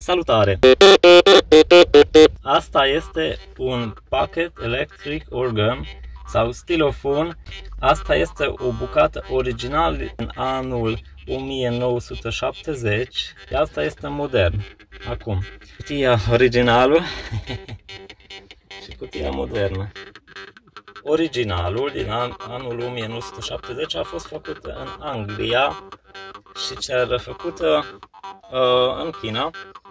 Salutare! Asta este un Pocket Electric Organ sau Stylofon. Asta este o bucată originală în anul 1970. Asta este modern. Acum, cutia originală și cutia modernă. Originalul din anul 1970 a fost făcută în Anglia și cea refăcută în China.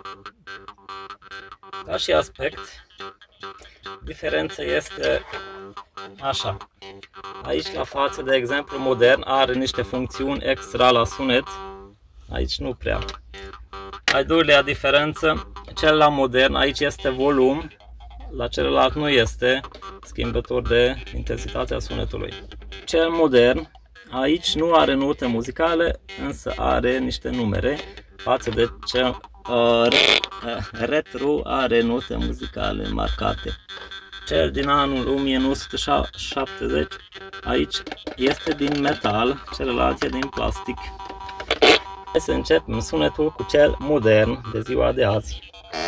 Ca și aspect, diferența este așa. Aici la față, de exemplu, modern are niște funcțiuni extra la sunet. Aici nu prea. Al doilea diferență, cel la modern, aici este volum, la celălalt nu este schimbător de intensitatea sunetului. Cel modern, aici nu are note muzicale, însă are niște numere, față de cel retro are note muzicale marcate. Cel din anul 1970, aici este din metal, celălalt e din plastic. Hai să începem sunetul cu cel modern de ziua de azi.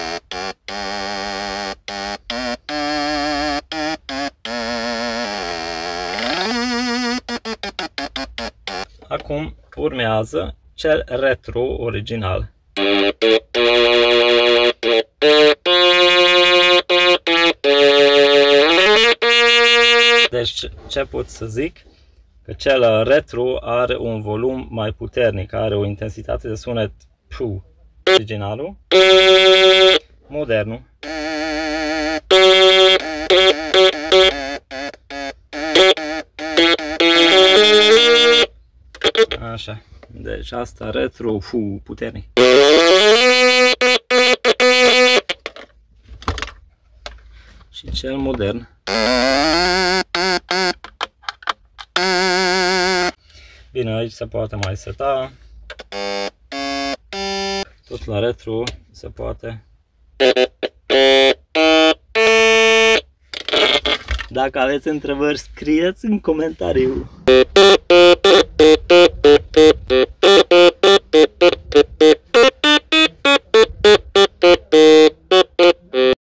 Acum urmează cel retro original. Deci ce pot să zic? Că cel retro are un volum mai puternic, are o intensitate de sunet originalul, modernul. Așa, deci asta retro puternic. Și cel modern. Bine, aici se poate mai seta. Tot la retro se poate. Dacă aveți întrebări, scrieți în comentariu.